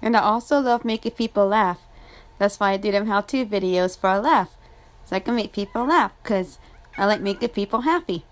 And I also love making people laugh. That's why I do them how-to videos for a laugh. So I can make people laugh because I like making people happy.